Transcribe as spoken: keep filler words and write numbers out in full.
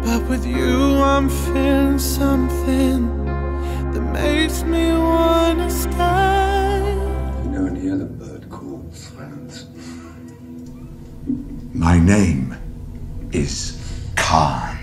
But with you I'm feeling something that makes me wanna stay. You know any other bird called silence? My name is Khan.